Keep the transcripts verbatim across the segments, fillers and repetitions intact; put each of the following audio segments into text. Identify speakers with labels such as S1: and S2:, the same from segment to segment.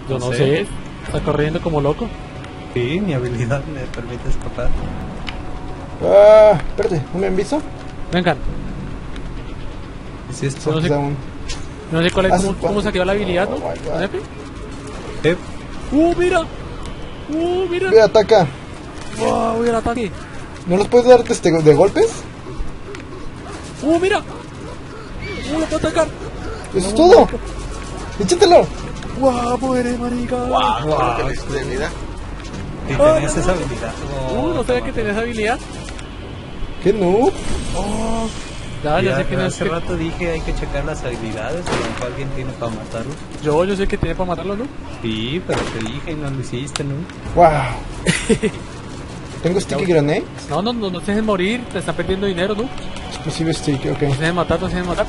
S1: Yo no, no sé. sé, está corriendo como loco.
S2: Sí, mi habilidad me permite escapar.
S3: Ah, espérate, ¿no me han visto?
S1: Vengan.
S2: ¿Es esto?
S1: No sé,
S3: un...
S1: no sé cuál es, cómo, cómo se activa la habilidad, ¿no?
S3: Oh,
S1: ¿No F?
S2: ¿Eh?
S1: ¡Uh, mira! ¡Uh, mira!
S3: Mira, ataca.
S1: ¡Wow, mira el ataque!
S3: ¿No los puedes dar este, de golpes?
S1: ¡Uh, mira! ¡Uh, lo puedo atacar!
S3: ¡Eso es todo! ¡Échatelo!
S1: ¡Wow, muere, marica!
S4: ¡Wow! wow. ¿Qué le de vida?
S2: ¿Y
S1: Oh,
S2: tenías
S1: no,
S2: esa
S1: no.
S2: habilidad?
S1: ¡Uh,
S2: Oh,
S1: no sabía que tenías esa habilidad!
S3: ¿Qué noob?
S1: ¡Oh! Ya, ya
S2: Ya,
S1: sé que no es
S2: hace
S1: que...
S2: rato dije hay que checar las habilidades, a lo mejor alguien tiene para matarlo.
S1: Yo, yo sé que tiene para matarlo, ¿no?
S2: Sí, pero te dije y no lo hiciste, ¿no?
S3: ¡Wow! ¿Tengo sticky grenade?
S1: No, no, no, no te dejes morir, te están perdiendo dinero, ¿no?
S3: Exclusive stick, ok.
S1: No se dejen matar, no se dejen matar.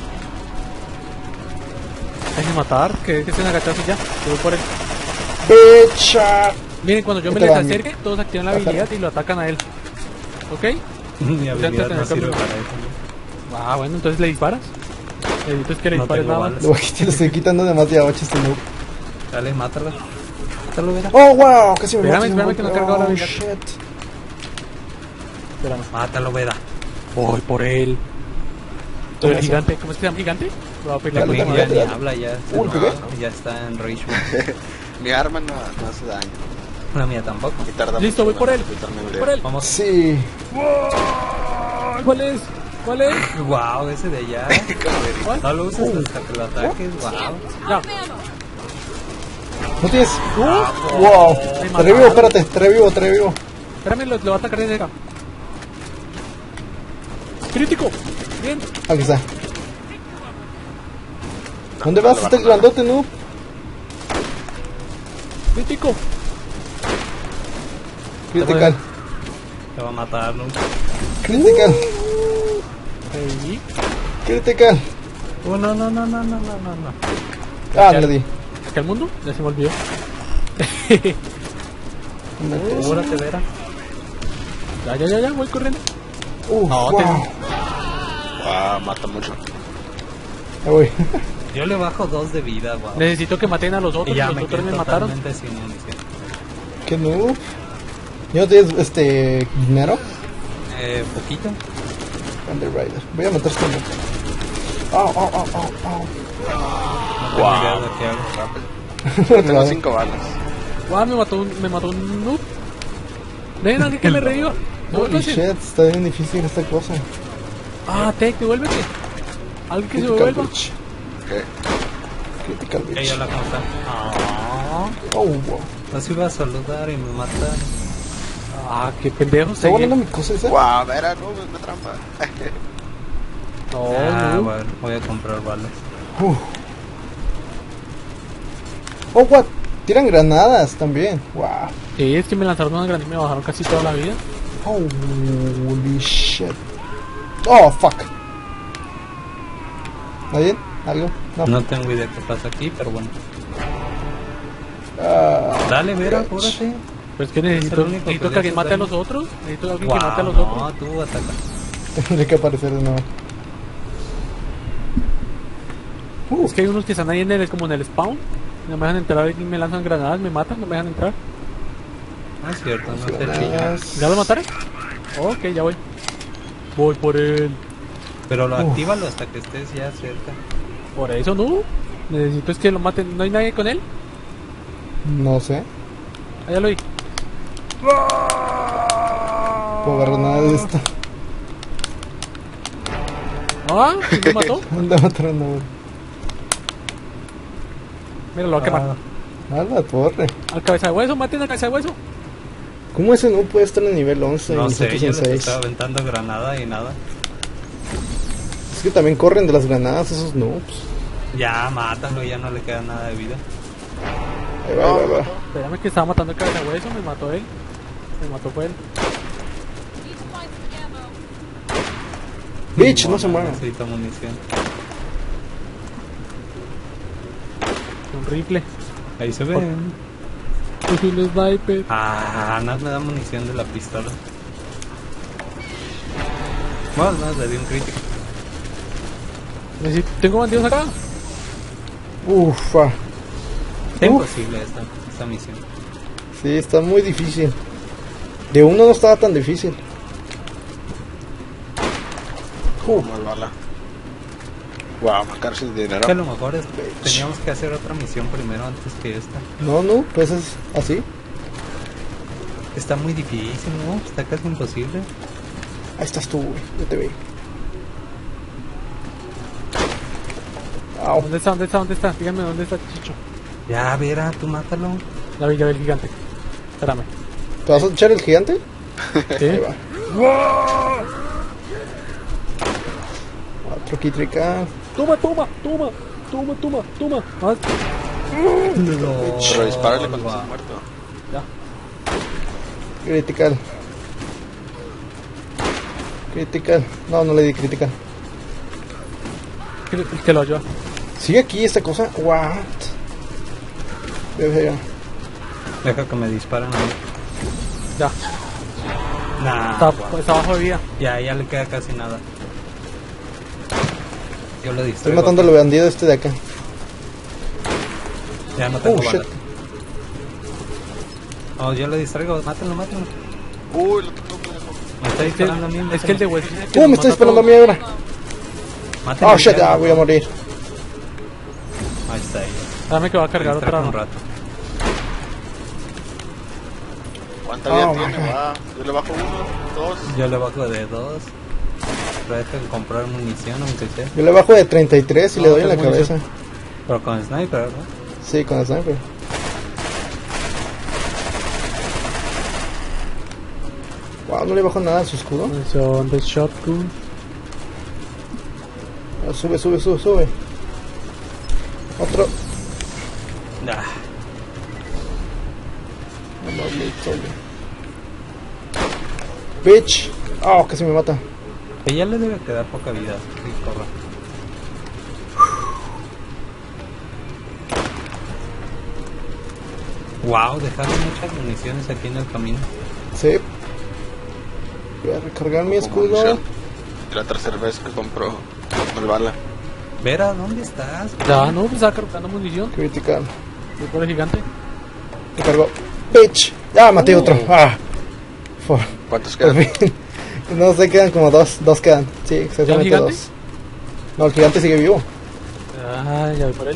S1: Dejen matar, que, que estén agachados y ya. Yo voy por él.
S3: ¡Bicha!
S1: Miren, cuando yo me
S3: Este
S1: les
S3: va, mi-
S1: acerque, todos activan la
S3: Ajá.
S1: habilidad y lo atacan a él. ¿Ok?
S2: Mi habilidad
S1: tener
S2: no sirve
S1: cambio.
S2: para eso, ¿no?
S1: Ah, bueno, entonces le disparas. Necesito es que le
S2: No
S1: dispares
S2: tengo
S1: nada más.
S2: balas.
S3: Lo te lo estoy quitando de más de a ocho este noob.
S2: Dale, mátalo. Mátalo, verá.
S3: ¡Oh, wow! Casi me
S1: Espérame,
S3: matas,
S1: espérame que no he cargado la
S3: Oh,
S1: habilidad.
S3: shit.
S1: Espérame.
S2: Mátalo, verá.
S1: Voy por él.
S3: Toma
S1: El
S3: eso.
S1: gigante, ¿cómo es que se llama? ¿Gigante? Lo va a pelear
S3: Dale,
S1: con
S2: Mi
S3: dale,
S1: el
S2: ya
S3: dale,
S2: ni
S3: dale.
S2: habla, ya,
S3: Uh, ¿le pegué?
S2: ya está en rage.
S4: Mi arma no, no hace daño.
S2: La mía tampoco.
S4: Y tarda
S1: Listo,
S4: mucho
S1: voy por
S4: en
S1: él.
S4: quitarme
S1: Voy
S4: el
S1: por él.
S2: Vamos.
S3: Sí.
S1: ¿Cuál es? ¿Cuál es?
S2: Wow, ese de allá.
S1: ¿Cuál?
S2: No lo uses hasta que lo ataques. Wow.
S1: Ya.
S3: ¿No tienes?
S1: Uh,
S3: ¡Wow!
S1: Me
S3: Te
S1: mataron.
S3: revivo, espérate, te revivo, te revivo.
S1: Espérame, lo, lo va a atacar desde acá. Crítico. Bien.
S3: Aquí está. ¿Dónde vas? Este grandote, noob.
S1: Crítico.
S3: Critical.
S2: Te va a matar, ¿no?
S3: Critical.
S1: Ahí.
S3: Critical.
S2: Oh, no, no, no, no, no, no, no, no.
S3: Ah, le di.
S1: ¿Acá el mundo? Ya se me olvidó.
S2: Apúrate, Vera.
S1: Ya, ya, ya, ya, voy corriendo.
S3: Uh,
S1: No,
S3: wow.
S1: te-
S4: Wow, mata mucho.
S3: Ya voy.
S2: Yo le bajo dos de vida, wow.
S1: Necesito que maten a los otros.
S2: Y ya
S1: Los
S2: me
S1: otros
S2: quedé
S1: me mataron.
S2: totalmente sin munición.
S3: ¿Qué noob? ¿Ya no tienes este dinero?
S2: Eh, poquito.
S3: Underrider. Voy a matar este noob. Au, au, au, au, au.
S2: No tengo idea de qué hago.
S4: Tengo
S3: Claro.
S4: cinco balas.
S1: Guau, me mató un, me mató un noob. Ven, alguien que me reviva. No,
S3: Holy
S1: no,
S3: shit, está bien difícil esta cosa.
S1: Ah, Tech, devuélvete. Alguien que se
S3: Critical
S1: devuelva.
S3: bitch.
S4: ¿Qué?
S3: Critical bitch.
S2: Ella la consta. Ah,
S3: Oh, wow.
S2: nos iba a saludar y me mata.
S1: Ah, qué pendejo.
S3: ¿Está volando mi cosa esa?
S4: Wow, Vera, no, es una trampa.
S1: No,
S2: Ah,
S1: no.
S2: bueno, voy a comprar balas.
S3: Uh. Oh, what? Tiran granadas también. Wow.
S1: Sí, es que me lanzaron una granada y me bajaron casi toda la vida.
S3: Holy shit. Oh, fuck. ¿Nadie? ¿Algo? No.
S2: No tengo idea qué pasa aquí, pero bueno.
S3: Ah,
S2: Dale, Vera,
S3: bitch.
S2: apúrate.
S1: Pues que
S2: Es
S1: necesito,
S2: el único
S1: necesito
S2: que
S1: que alguien
S2: le hace
S1: mate a
S2: daño.
S1: los otros. Necesito alguien
S2: Wow,
S1: que mate a los
S2: no,
S1: otros.
S2: tú ataca.
S3: Tendré que aparecer de nuevo. Uh,
S1: Es que hay unos que están ahí en el, como en el spawn. No me dejan entrar y me lanzan granadas, me matan, no me dejan entrar.
S2: Ah, es cierto, no sé si ya.
S3: granadas.
S1: ¿Ya lo mataré? Ok, ya voy. Voy por él.
S2: Pero lo
S3: Uf.
S2: actívalo hasta que estés ya cerca.
S1: Por eso no. Necesito es que lo maten. ¿No hay nadie con él?
S3: No sé.
S1: Allá lo vi.
S3: Puedo agarrar nada de esto.
S1: Ah, ¿quién me mató?
S3: Anda matando, güey.
S1: Mira, lo va a quemar.
S2: Ah,
S3: A la torre.
S1: Al cabeza de hueso, maten al cabeza de hueso.
S3: ¿Cómo ese no puede estar en nivel once
S2: no
S3: y
S2: sé,
S3: nosotros
S2: yo
S3: en
S2: les
S3: seis?
S2: estaba aventando granada y nada.
S3: Es que también corren de las granadas esos noobs.
S2: Ya, mátalo, ya no le queda nada de vida.
S3: Ahí va, ahí va, ahí va.
S1: Espérame que estaba matando al cabeza de hueso, me mató él. Me mató fue él.
S3: Bitch, no se
S2: Bueno,
S3: muevan.
S2: Necesito munición.
S1: Un rifle.
S2: Ahí se ven.
S1: Es un sniper.
S2: Ah, nada me da munición de la pistola. Bueno, no, le di un crítico.
S1: Necesito- Tengo bandidos acá.
S3: Ufa.
S2: Está
S3: Uf.
S2: imposible esta, esta misión.
S3: Sí, está muy difícil. De uno no estaba tan difícil. Uh,
S4: Más bala. Wow, marcar sin dinero.
S2: Que a lo mejor es- teníamos que hacer otra misión primero antes que esta.
S3: no, no, pues es así.
S2: Está muy difícil, ¿no? Está casi imposible.
S3: Ahí estás tú, güey. Yo te veo. Au.
S1: ¿Dónde está? ¿Dónde está? ¿Dónde está? Díganme dónde está Chicho.
S2: Ya, Vera, tú mátalo.
S1: Ya vi, ya vi el gigante. Espérame.
S3: ¿Te vas a echar el gigante?
S1: ¿Sí?
S3: Ahí va. Otro Kitrika.
S1: Toma, toma, toma, toma, toma, toma. Ah,
S4: Pero dispárale cuando
S2: va.
S4: estés muerto.
S1: ya.
S3: Critical. Critical. No, no le di critical.
S1: Que, que lo ayuda.
S3: ¿Sigue aquí esta cosa? What? Debe ser.
S2: Deja que me disparen ahí.
S1: Ya.
S2: Nah,
S1: Está,
S2: guau.
S1: está bajo de vida.
S2: Ya, ya le queda casi nada. Yo lo
S3: Estoy
S2: distraigo.
S3: matando al bandido este de acá.
S2: Ya no tengo
S3: Oh,
S2: balas.
S3: shit.
S2: Oh, yo lo distraigo. Mátalo, mátalo.
S4: Uy, lo tengo que
S2: Me está
S1: Es que,
S2: disparando a mí.
S1: es que el de West.
S3: Uh, me está disparando a mí ahora.
S2: Mátalo,
S3: Oh shit,
S2: ya.
S3: ah, voy a morir.
S2: Ahí está, ahí.
S1: Dame que va a cargar
S2: Distraigo
S1: otra
S2: un
S1: arma.
S2: rato.
S4: ¿Cuánta vida
S3: Oh,
S4: tiene?
S3: my God.
S4: Va. Yo le bajo uno, dos.
S2: Yo le bajo de dos. Pero deja de comprar munición, aunque sea.
S3: Yo le bajo de treinta y tres y
S1: No,
S3: le doy en la
S1: tengo munición.
S3: cabeza.
S2: Pero con sniper, ¿verdad?
S3: Sí, con el sniper. Wow, no le bajo nada a su escudo.
S1: Son de shotgun.
S3: Ah, sube, sube, sube, sube. Otro.
S2: Nah.
S3: No, no, sube. Bitch. Oh, casi me mata.
S2: Que ya le debe quedar poca vida. Sí, corra. Wow, dejaron muchas municiones aquí en el camino.
S3: Sí. Voy a recargar mi
S4: Como
S3: escudo.
S4: munición. Y la tercera vez que compro el bala.
S2: Vera, ¿dónde estás?
S1: Ya, no, pues estaba cargando munición.
S3: Critical.
S1: Voy por el gigante.
S3: Recargo. Bitch. Ya maté
S2: Uh.
S3: otro. Ah. Por,
S4: ¿Cuántos
S3: por
S4: quedan?
S3: fin. No sé, quedan como dos. Dos quedan. Sí, exactamente
S1: gigante?
S3: dos. No, el gigante sigue vivo.
S1: Ah, ya voy por él.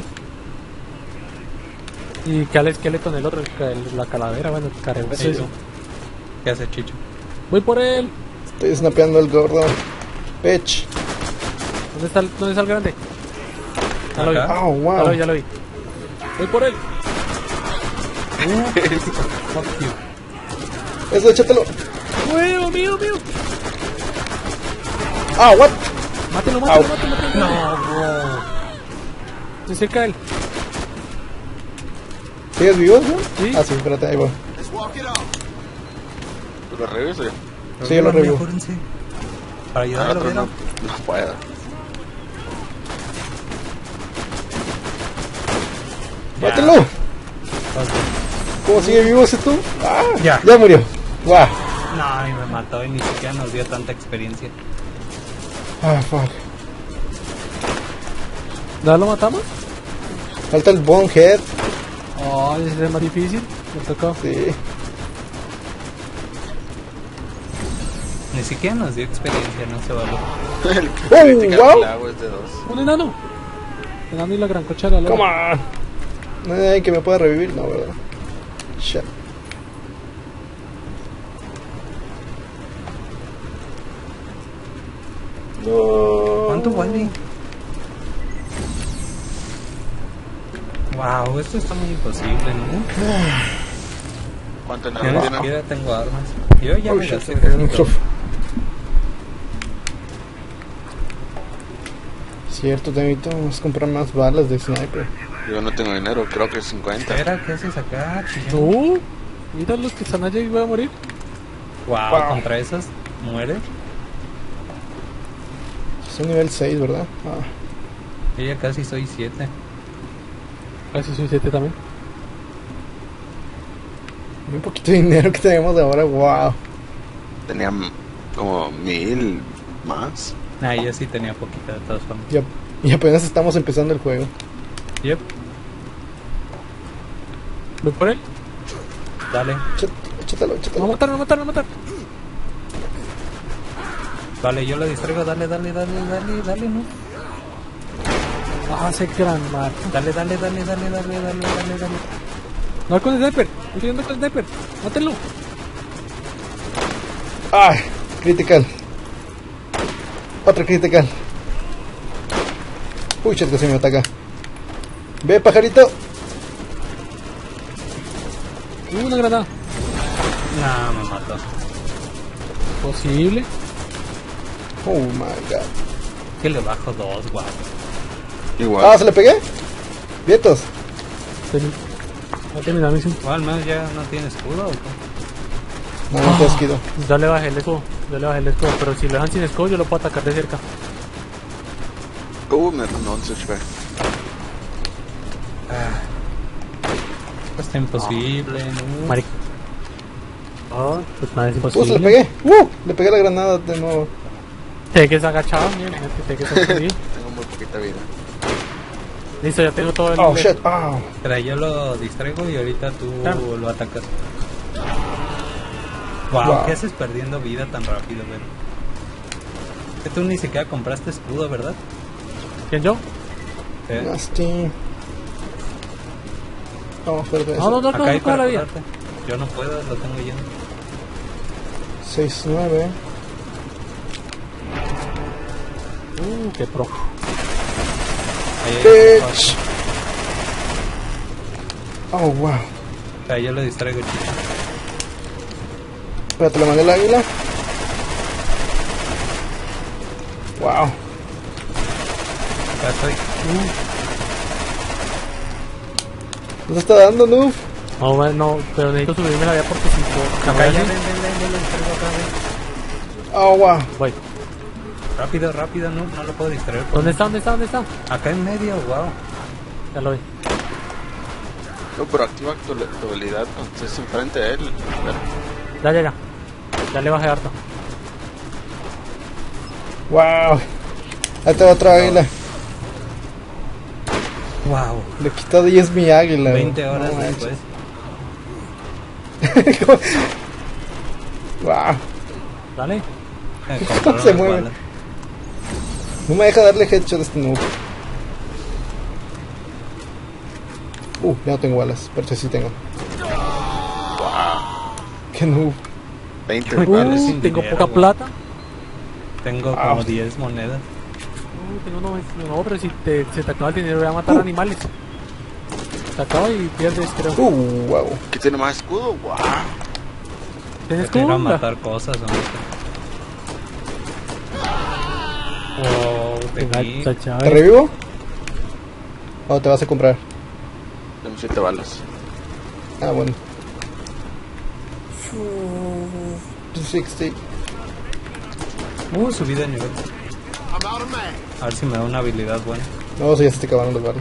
S1: ¿Y qué al esqueleto en el otro? El ca- el- la calavera, bueno, el careo.
S3: Sí, sí.
S2: ¿Qué hace Chicho?
S1: Voy por él.
S3: Estoy snapeando al gordo. Bitch.
S1: ¿Dónde está el, dónde está el grande? Ya lo vi.
S2: Acá.
S3: Oh,
S1: Ya lo
S3: wow.
S1: vi, ya lo vi. Voy por él.
S2: Fuck you.
S3: Eso, échatelo.
S1: Mío, mío, mío.
S3: Ah, what?
S1: Mátelo,
S3: Au.
S1: mátelo, mátelo, mátelo.
S2: No, bro.
S1: Se cerca él.
S3: ¿Sigues vivo, no?
S1: Sí.
S3: Ah, sí, espérate, ahí voy.
S4: ¿Tú lo reviso yo?
S3: Sí, yo lo revivo.
S2: Apúrense. Para
S4: Al
S2: ayudarlo,
S4: otro
S2: Vera.
S4: no. No puedo.
S2: Ya.
S3: ¡Mátelo!
S2: Ok.
S3: ¿Cómo sigue vivo ese tú? Ah,
S2: Ya.
S3: ya murió. Guau.
S2: No, y me mató y ni siquiera nos dio tanta experiencia.
S3: Ah, fuck.
S1: ¿Ya lo matamos?
S3: Falta el Bonehead.
S1: Oh, ese es más difícil. Me tocó.
S3: Sí.
S2: Ni siquiera nos dio experiencia, no se vale.
S4: El
S3: Oh,
S4: critical
S3: wow.
S4: que le hago es de dos.
S1: Un enano. Enano y la gran cochera.
S3: Come on. No hay nadie que me pueda revivir, no, ¿verdad? Shit. No.
S2: ¿Cuánto vale? Wow, esto está muy imposible, ¿no?
S4: ¿Cuánto
S2: Yo
S4: enano
S2: ni
S4: tiene?
S2: siquiera tengo armas. Yo ya
S3: Oh,
S2: me
S3: shit,
S2: gasté
S3: se me
S2: casi
S3: cayó el
S2: todo.
S3: micrófono. Cierto, Temito, vamos a comprar más balas de sniper.
S4: Yo no tengo dinero, creo que es cincuenta.
S2: Vera, ¿qué haces acá, chillón?
S1: ¿Tú? Mira los que están allá y voy a morir.
S2: Wow,
S3: Wow.
S2: contra esas muere.
S3: Soy nivel seis, ¿verdad? Ah.
S2: Yo ya casi soy siete.
S1: Casi soy siete también.
S3: Y un poquito de dinero que tenemos ahora, wow.
S4: Tenía m- como mil más.
S2: Ah, yo sí tenía poquita de todas formas.
S3: Y, ap- y apenas estamos empezando el juego.
S2: Yep.
S1: Voy por él.
S2: Dale,
S3: Échat- Échatelo,
S1: Me va a
S3: échatelo.
S1: matar, me va a matar, me va a matar.
S2: dale, yo lo distraigo, dale, dale, dale, dale, dale, no.
S1: Ah, ese gran mar.
S2: Dale, dale, dale, dale, dale, dale, dale, dale.
S1: No, con el sniper. Estoy yendo con el sniper. Mátenlo.
S3: ¡Ay! Critical. Otro critical. Uy, chat, que se me ataca. Ve, pajarito.
S1: Uh, una granada.
S2: Nah, me mató.
S1: Posible.
S3: Oh my god.
S2: Que le bajo dos, guau.
S4: Igual.
S3: Ah, ¿se le pegué? Vientos.
S1: Ten- Va a terminar la misión.
S2: O al menos ya no tiene escudo, ¿o qué?
S3: No, no te esquido.
S1: Ya le bajé el escudo. Ya le bajé el escudo. Pero si lo dejan sin escudo, yo lo puedo atacar de cerca.
S4: Uh, me mandó un switchback.
S2: Está imposible, ¿no?
S1: Marica. Ah, pues nada, es
S3: Uh, se le
S1: imposible.
S3: pegué. Uh, le pegué la granada de nuevo.
S1: Te que se agachado, mira, te que se agachado.
S4: Tengo muy poquita vida.
S1: Listo, ya tengo todo el...
S3: Oh, shit. Ah.
S2: Pero yo lo distraigo y ahorita tú
S1: Claro.
S2: lo atacas. Wow,
S3: Wow.
S2: ¿qué haces perdiendo vida tan rápido, güey? Que tú ni siquiera compraste escudo, ¿verdad?
S1: ¿Quién, yo?
S2: ¿Eh?
S3: Nasty. No, espérate.
S1: No, no, no,
S2: Acá
S1: no,
S2: hay
S1: no, no, la
S2: para
S1: vida.
S2: curarte. Yo no puedo, lo tengo lleno.
S3: seis nueve.
S1: Uh, qué pro.
S2: Ahí hay otro
S3: Bitch. Oh, wow.
S2: paso. Ahí yo lo distraigo, chico.
S3: Espérate, le mandé el águila. Wow.
S2: Acá estoy.
S3: ¿No se está dando, noob?
S1: No, bueno, no, pero necesito subirme la vida porque si puedo...
S2: Acá ya,
S1: ya
S2: ven, ven, ven, yo lo distraigo acá, ven.
S3: Oh, wow.
S1: Voy.
S2: Rápido, rápido, no, no lo puedo distraer. por
S1: ¿Dónde
S2: mí.
S1: está? ¿Dónde está? ¿Dónde está?
S2: Acá en medio, wow.
S1: Ya lo vi.
S4: No, pero activa tu, tu habilidad cuando estés enfrente de él. A ver.
S1: Ya, ya, ya. Ya le bajé harto.
S3: Wow. Ahí te va otra águila.
S2: Wow.
S3: Le quitó diez mi águila. güey.
S2: veinte horas
S3: No manches.
S2: después.
S3: Wow.
S1: Dale.
S2: Eh,
S3: ¿Cómo
S2: compraron
S3: se
S2: las
S3: mueve?
S2: balas.
S3: No me deja darle headshot a este noob. Uh, ya no tengo balas. Pero sí tengo. Qué noob.
S4: veinte
S2: Uy,
S4: balas.
S2: sin
S1: Uh, tengo
S2: dinero,
S1: poca
S2: güey.
S1: plata.
S2: Tengo
S3: Ah.
S2: como diez monedas.
S1: Uh, tengo no, no, pero si te, se te acaba el dinero voy a matar
S3: Uh.
S1: animales. Se acaba y pierdes, creo.
S3: Uh, wow.
S4: ¿Qué tiene más escudo? Wow.
S1: ¿Tienes
S2: Te ir a
S1: como?
S2: matar cosas, hombre. Oh, te vi.
S3: ¿Te revivo? ¿O te vas a comprar?
S4: Tengo siete balas.
S3: Ah, bueno. sesenta.
S2: Uh, subí de nivel. A ver si me da una habilidad buena.
S3: No, si ya se te acabaron las balas.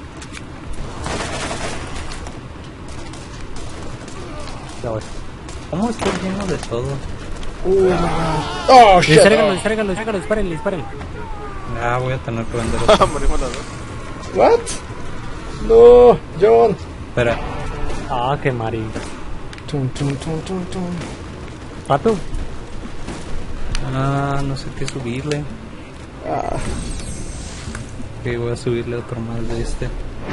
S1: Ya voy.
S2: ¿Cómo estoy lleno de todo?
S3: Uh, oh, shit.
S1: Distráiganlo, distráiganlo, distráiganlo, dispárenle, dispárenle.
S2: Ah, voy a tener que vender otro.
S4: Morimos las dos.
S3: What? No, John.
S2: Espera.
S1: Ah, qué marica.
S3: Tum, tum, tum, tum, tum.
S1: Pato.
S2: Ah, no sé qué subirle.
S3: Ah,
S2: Ok, voy a subirle otro más de este.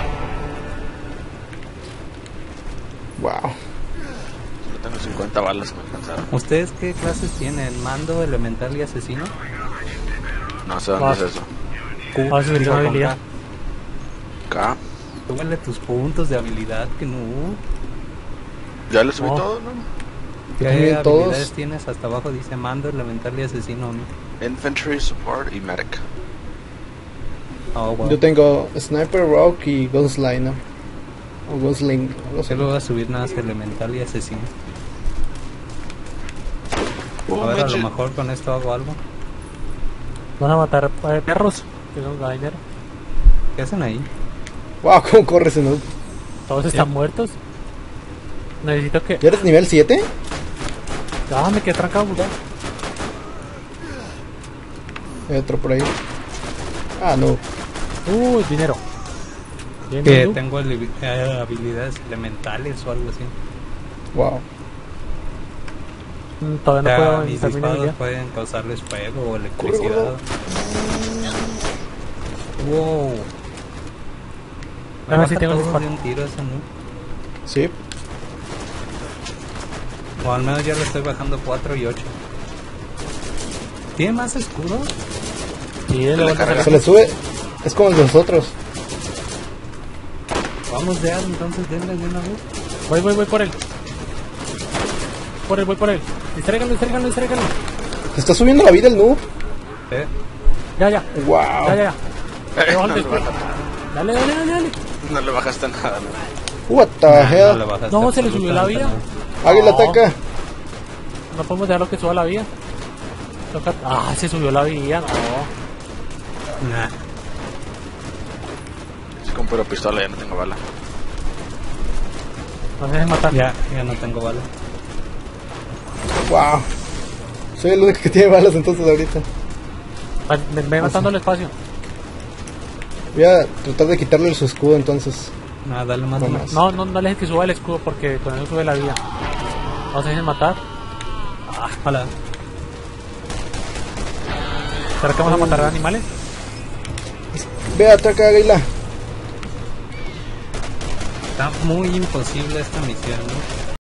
S3: wow.
S4: Yo tengo cincuenta balas que me alcanzaron.
S2: ¿Ustedes qué clases tienen? ¿Mando, elemental y asesino?
S4: No sé dónde
S1: Ah.
S4: es eso.
S1: Vas a subir
S2: Digo,
S1: una
S2: con
S1: habilidad.
S2: K.
S4: Acá.
S2: Súbele tus puntos de habilidad que no.
S4: Ya le subí
S1: No.
S4: todo, ¿no?
S2: ¿Qué
S3: también
S2: habilidades
S3: todos.
S2: tienes? Hasta abajo dice mando, elemental y asesino, ¿no?
S4: Infantry, Support y Medic.
S2: Oh, wow.
S3: Yo tengo Sniper, Rock y Gunslinger. O Gunsling, no sé.
S2: Solo voy a subir nada más elemental y asesino.
S4: Oh,
S2: A ver, a lo
S4: Midget.
S2: mejor con esto hago algo.
S1: Van a matar eh, perros. Que son dinero.
S2: ¿Qué hacen ahí?
S3: Wow, cómo corre ese noob.
S1: Todos están muertos. Necesito que...
S3: ¿Ya eres nivel siete?
S1: Ah, me quedé trancado, puta.
S3: Hay otro por ahí. Ah, no.
S1: Uy, dinero. Bien,
S2: Que
S1: bien, tú.
S2: tengo li- eh, habilidades elementales o algo así.
S3: Wow.
S1: Mm, Todavía
S2: O
S1: no
S2: sea,
S1: puedo
S2: mis
S1: iniciar mi
S2: disparos
S1: habilidad.
S2: pueden causarles fuego o
S3: Corre,
S2: electricidad.
S3: gordo.
S2: Wow.
S1: A ver si
S2: Baja
S1: tengo el
S2: todos
S1: disparo.
S2: de un tiro ese, ¿no?
S3: Sí.
S2: O al menos ya le estoy bajando cuatro y ocho. ¿Tiene más escudo?
S1: Y él
S4: Le
S1: lo
S4: carga.
S3: Se le sube. Es como el de nosotros.
S2: Vamos de algo, entonces denle de una vez.
S1: Voy, voy, voy por él. Por él, voy por él. Distrégalo, distrégalo, distrégalo.
S3: Se está subiendo la vida el noob.
S2: ¿Eh?
S1: Ya, ya.
S3: Wow.
S1: Ya, ya, ya.
S4: Eh,
S1: Debajo
S4: no,
S1: del
S4: le
S1: escudo.
S4: bajaste,
S1: Dale, dale, dale, dale.
S4: no le bajaste nada, ¿no?
S3: What the
S2: Nah, no le
S3: hell.
S2: bajaste
S1: No, se le subió la vida.
S2: absolutamente
S3: Águila
S1: No.
S3: ataca.
S1: No podemos dejarlo que suba la vida. Toca... Ah, se subió la vida. No.
S2: nada. Nah.
S4: Es con puro pistola, ya no tengo bala.
S1: No se dejen matar.
S2: Ya, ya no tengo bala.
S3: Wow. Soy el único que tiene balas entonces ahorita.
S1: Va- Me ve matando el espacio.
S3: Voy a tratar de quitarle su escudo entonces.
S2: Nada, dale más.
S3: No
S2: más.
S3: más.
S1: No, no, no le dejes que suba el escudo porque con eso sube la vida. No se dejen matar.
S2: Ah, hola.
S1: ¿Será que vamos a matar a animales?
S3: Ve, ataca, Águila.
S2: Está muy imposible esta misión, ¿no?